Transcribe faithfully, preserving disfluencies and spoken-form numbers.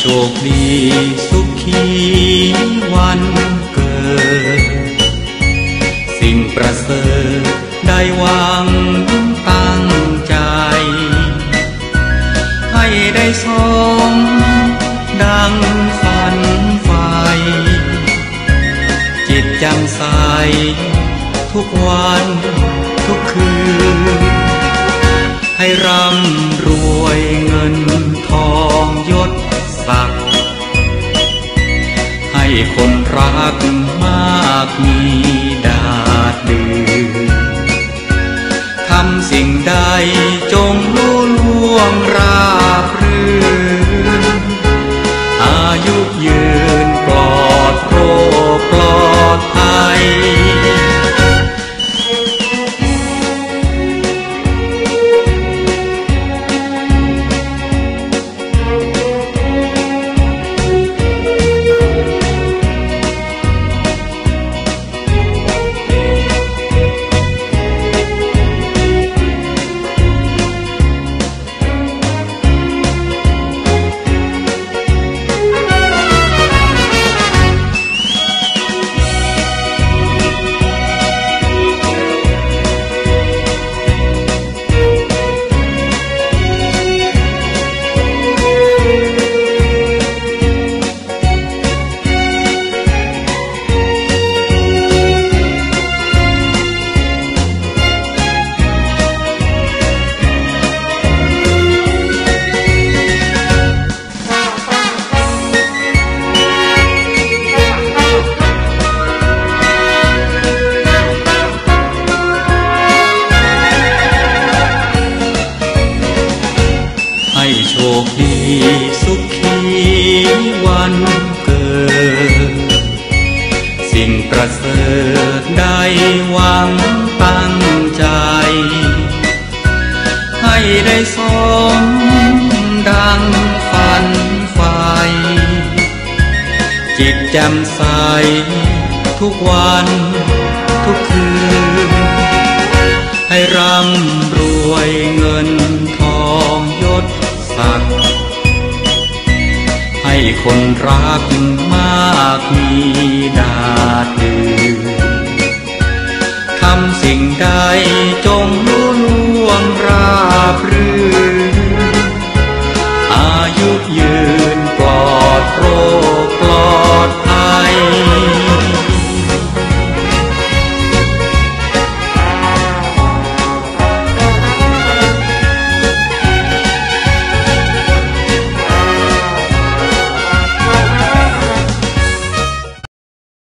คดีสุขีวันเกิดสิ่งประเสริฐได้หวังตั้งใจให้ได้สมดังฝันใฝ่จิตแจ่มใสทุกวันทุกคืนให้ร่ำรวยเงินทองยศศักดิ์ให้คนรักมากมีดาดดืนทำสิ่งใดจงลุล่วงราบรื่นอายุยืนปลอดโรคปลอดภัยให้โชคดีสุขีวันเกิดสิ่งประเสริฐได้หวังตั้งใจให้ได้สมดังฝันใฝ่จิตแจ่มใสทุกวันทุกคืนให้ร่ำรวยเงินทองยศศักดิ์ให้คนรักมากมีดาดดืนทำสิ่งใดจง